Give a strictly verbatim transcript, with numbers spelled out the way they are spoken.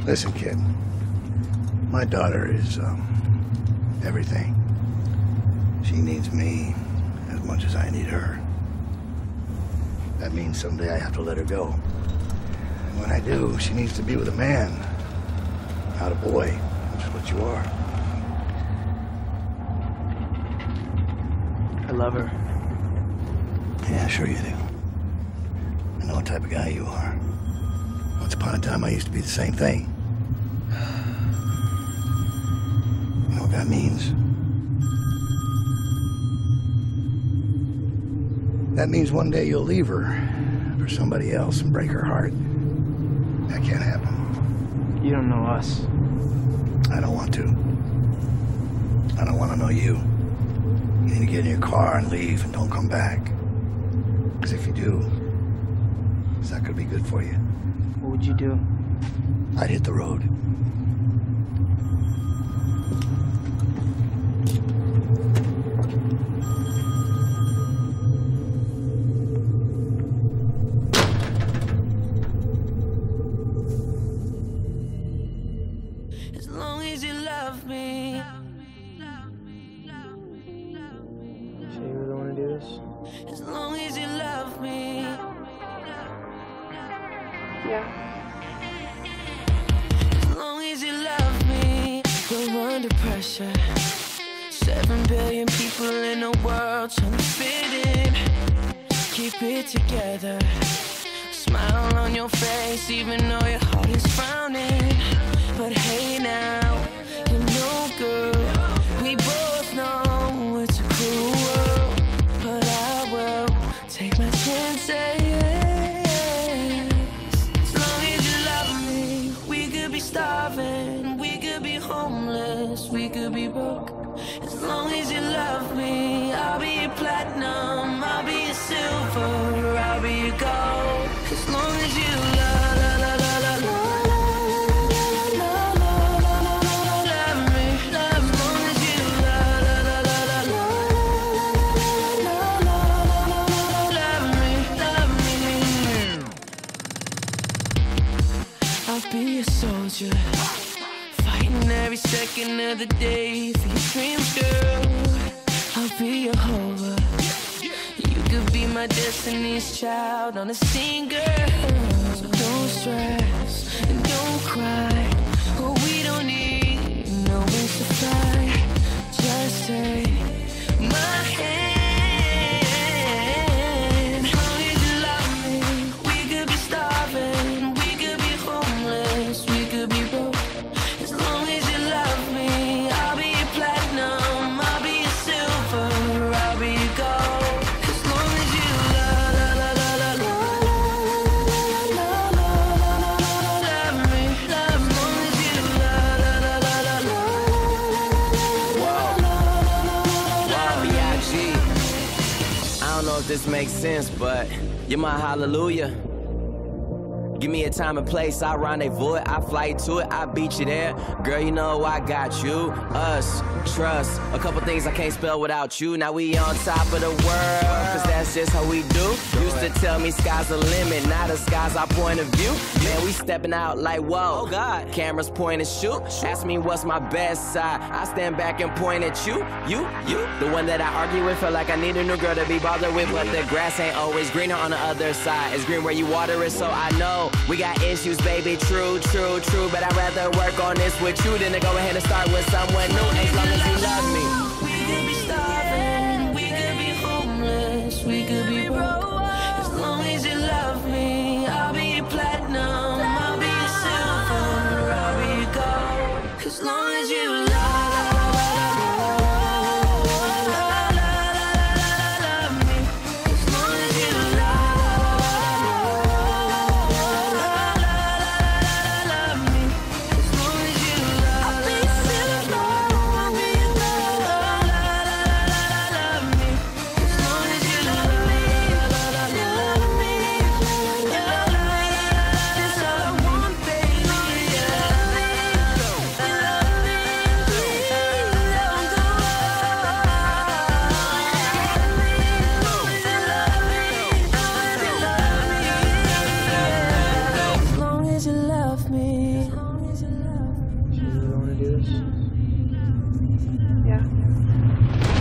Listen, kid. My daughter is, um, everything. She needs me as much as I need her. That means someday I have to let her go. And when I do, she needs to be with a man, not a boy, which is what you are. I love her. Yeah, sure you do. I know what type of guy you are. Once upon a time, I used to be the same thing. You know what that means? That means one day you'll leave her for somebody else and break her heart. That can't happen. You don't know us. I don't want to. I don't want to know you. You need to get in your car and leave and don't come back. Because if you do, it's not going to be good for you. What would you do? I'd hit the road. As long as you love me. Sure you really want to do this? As long as you love me. Yeah. As long as you love me. We're under pressure. Seven billion people in the world trying to fit in. Keep it together. Smile on your face even though your heart is frowning. But hey now, you know girl, we both know it's a cruel world. But I will take my chances. As long as you love me, we could be starving, we could be homeless, we could be broke. As long as you love me, I'll be your platinum, I'll be your silver, I'll be your gold. As long as you love, love, love, love, love, love, love, love, love me. As long as you love, love, love, love, love, love, love me, love me. I'll be a soldier, fighting every second of the day for your dreams, girl. I'll be your hover. You could be my destiny's child on a singer. So don't stress and don't cry. Oh, we don't need no wings to fly. Just take my hand. As long as you love me, we could be starving, we could be homeless, we could be broke. As long as you love me, I'll be your platinum, I'll be your silver, I'll be your gold. As long as you love, love, love, love, love, love, love, love me, love. As long as you love, love, love, love, love, love, love, B I G I don't know if this makes sense, but you're my hallelujah. Give me a time and place, I rendezvous it, I fly to it, I beat you there. Girl, you know I got you, us, trust. A couple things I can't spell without you. Now we on top of the world, cause that's just how we do. Used to tell me sky's the limit, now the sky's our point of view. Man, we stepping out like whoa, oh God. Cameras point and shoot. Ask me what's my best side, I stand back and point at you, you, you. The one that I argue with, feel like I need a new girl to be bothered with. But the grass ain't always greener on the other side. It's green where you water it, so I know we got issues, baby, true, true, true. But I'd rather work on this with you than to go ahead and start with someone new. As long as you love me. we could be starving, we could be homeless, we could be broke. As long as you love me, I'll be your platinum, I'll be your silver, I'll be your gold. As long as you love, love me. As long as you love, love me. As long as you love, I'll be your silver, I'll be your gold. Love me. As long as you love me, love me, love me. That's all I want, baby. Love me, love me. want to do this? Yeah.